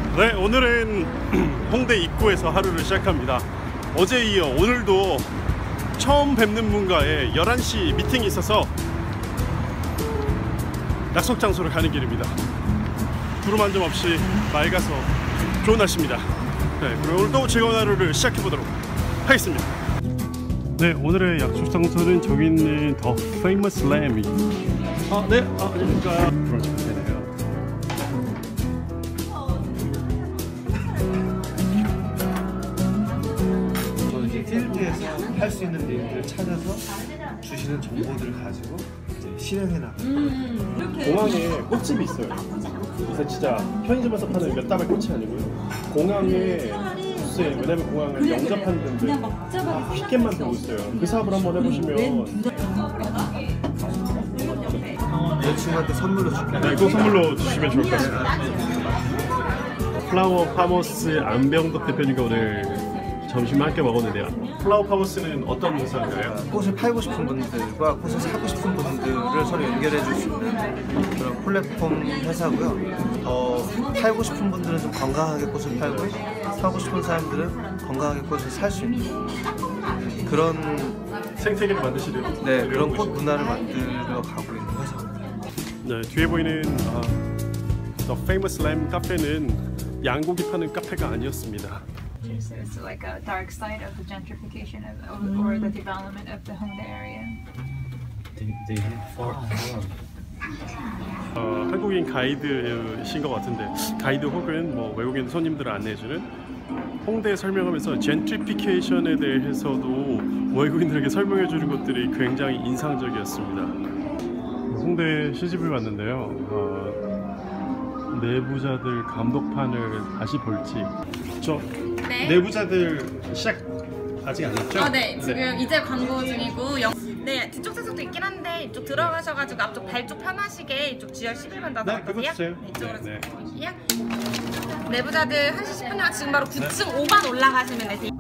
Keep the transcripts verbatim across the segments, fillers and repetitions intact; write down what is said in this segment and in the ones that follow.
네, 오늘은 홍대 입구에서 하루를 시작합니다. 어제 이어 오늘도 처음 뵙는 분과의 열한 시 미팅이 있어서 약속 장소로 가는 길입니다. 구름 한 점 없이 맑아서 좋은 날씨입니다. 네, 그럼 오늘도 즐거운 하루를 시작해 보도록 하겠습니다. 네, 오늘의 약속 장소는 저기 있는 더 페이머스 램이. 아, 네, 아, 안녕하십니까. 브런치 되네요. 저는 이제 필드에서 할 수 있는 일들을 찾아서 주시는 정보들을 가지고 이제 실행해 나가요. 음, 공항에 꽃집이 있어요. 그래서 진짜 편의점에서 파는 몇 다발 꽃이 아니고요. 공항에 부스에, 왜냐면 공항을 영접하는 분들 다 피켓만 들고 있어요. 그 사업을 한번 해보시면 여자친구한테 선물로 줄게요. 네, 이거 선물로 주시면 좋을 것 같습니다. 플라워 파머스 안병덕 대표님과 오늘 점심 함께 먹었는데요. 플라워 파머스는 어떤 회사인가요? 꽃을 팔고 싶은 분들과 꽃을 사고 싶은 분들을 서로 연결해 줄 수 있는 그런 플랫폼 회사고요. 어, 팔고 싶은 분들은 좀 건강하게 꽃을 팔고 사고 싶은 사람들은 건강하게 꽃을 살 수 있는 그런 생태계를 만드시는 네, 그런 꽃 문화를 만들어 가고 있는 회사입니다. 네, 뒤에 보이는 아, The Famous Lamb 카페는 양고기 파는 카페가 아니었습니다. So it's like a dark side of the gentrification of, of or the development of the Hongdae area. They, they have four, four. 어, 한국인 가이드신 것 같은데 가이드 혹은 뭐 외국인 손님들을 안내해주는 홍대 설명하면서 젠트리피케이션에 대해서도 외국인들에게 설명해주는 것들이 굉장히 인상적이었습니다. 홍대 시집을 왔는데요. 어, 내부자들 감독판을 다시 볼지. 저 네. 내부자들 시작 아직 안 했죠? 아, 네. 지금 네. 이제 광고 중이고 영... 네, 뒤쪽 세석도 있긴 한데 이쪽 들어가셔가지고 앞쪽 발 쪽 편하시게 이쪽 지열 십일 번 닫아 네, 그거 주세요. 네, 이쪽으로 네, 네. 내부자들 한 시 십 분이랑 지금 바로 구 층 오 반 올라가시면 돼요.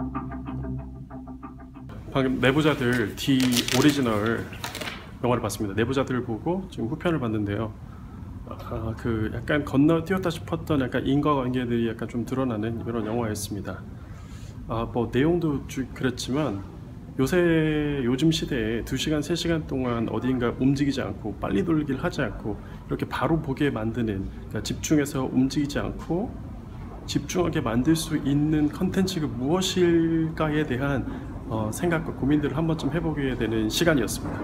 방금 내부자들 D 오리지널 영화를 봤습니다. 내부자들을 보고 지금 후편을 봤는데요. 아, 그 약간 건너뛰었다 싶었던 약간 인과관계들이 약간 좀 드러나는 이런 영화였습니다. 아, 뭐 내용도 쭉 그랬지만 요새 요즘 시대에 두 시간, 세 시간 동안 어딘가 움직이지 않고 빨리 돌기를 하지 않고 이렇게 바로 보게 만드는, 그러니까 집중해서 움직이지 않고 집중하게 만들 수 있는 컨텐츠가 무엇일까에 대한 어, 생각과 고민들을 한 번쯤 해보게 되는 시간이었습니다.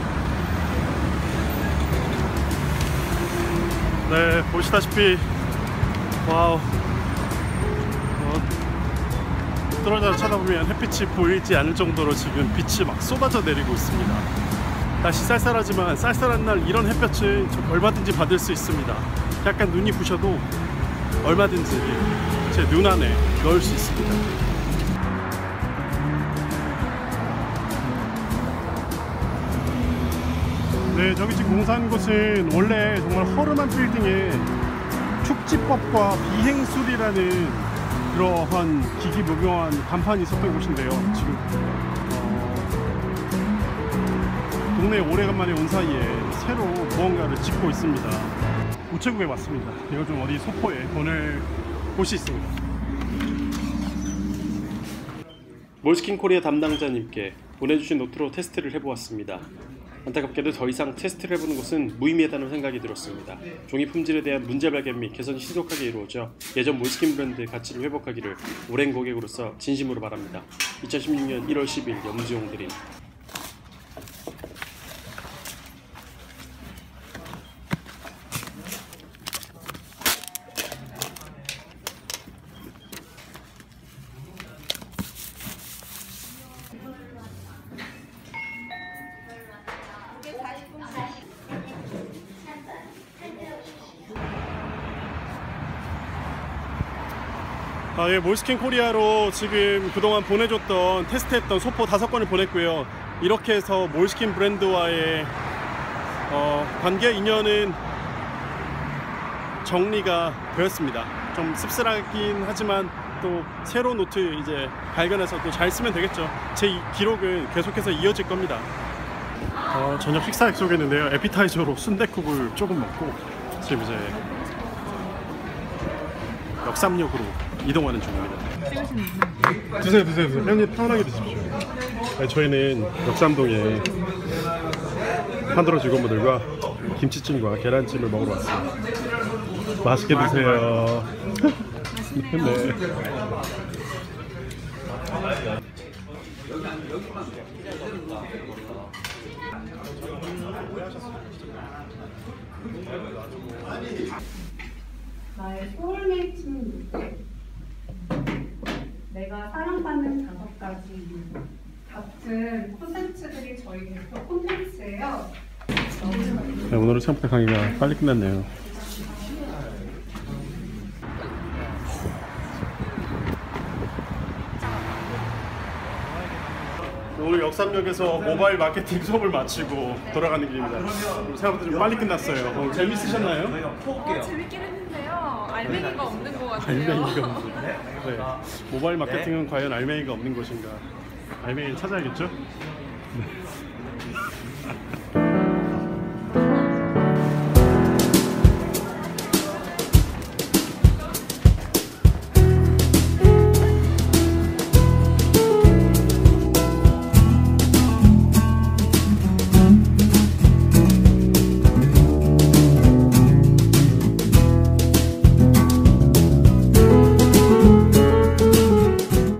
네, 보시다시피 와우, 어, 떨어져서 쳐다보면 햇빛이 보이지 않을 정도로 지금 빛이 막 쏟아져 내리고 있습니다. 날씨 쌀쌀하지만 쌀쌀한 날 이런 햇볕을 얼마든지 받을 수 있습니다. 약간 눈이 부셔도 얼마든지 제 눈 안에 넣을 수 있습니다. 네, 저기 지금 공사한 곳은 원래 정말 허름한 빌딩에 축지법과 비행술이라는 그러한 기기묘묘한 간판이 있었던 곳인데요. 지금 어, 동네에 오래간만에 온 사이에 새로 무언가를 짓고 있습니다. 우체국에 왔습니다. 이거 좀 어디 소포에 보낼 곳이 있습니다. 몰스킨 코리아 담당자님께 보내주신 노트로 테스트를 해보았습니다. 안타깝게도 더 이상 테스트를 해보는 것은 무의미하다는 생각이 들었습니다. 종이 품질에 대한 문제 발견 및 개선이 신속하게 이루어져 예전 몰스킨 브랜드의 가치를 회복하기를 오랜 고객으로서 진심으로 바랍니다. 이천십육 년 일월 십일 염주용 드림. 아, 예, 몰스킨 코리아로 지금 그동안 보내줬던 테스트했던 소포 다섯 건을 보냈고요. 이렇게 해서 몰스킨 브랜드와의 어, 관계 인연은 정리가 되었습니다. 좀 씁쓸하긴 하지만 또 새로운 노트 이제 발견해서 또 잘 쓰면 되겠죠. 제 이, 기록은 계속해서 이어질 겁니다. 어, 저녁 식사 약속했는데요. 에피타이저로 순댓국을 조금 먹고 지금 이제 역삼역으로 이동하는 중입니다. 드세요, 드세요, 드세요. 형님 편하게 드십시오. 네, 저희는 역삼동에 판도라 직원분들과 김치찜과 계란찜을 먹으러 왔습니다. 맛있게 드세요. 네. 나의 소울메이트는 누구게? 내가 사랑받는 다섯 가지 이유 같은 콘텐츠들이 저희 대표 콘텐츠예요. 네, 오늘은 생각보다 강의가 빨리 끝났네요. 오늘 역삼역에서 모바일 마케팅 수업을 마치고 돌아가는 길입니다. 생각보다 좀 빨리 끝났어요. 오늘 재밌으셨나요? 어, 재밌긴 했는데요. 알맹이가 없는 것 같아요. 알맹이가 없는. 네. 모바일 마케팅은 과연 알맹이가 없는 것인가? 알맹이를 찾아야겠죠? 네.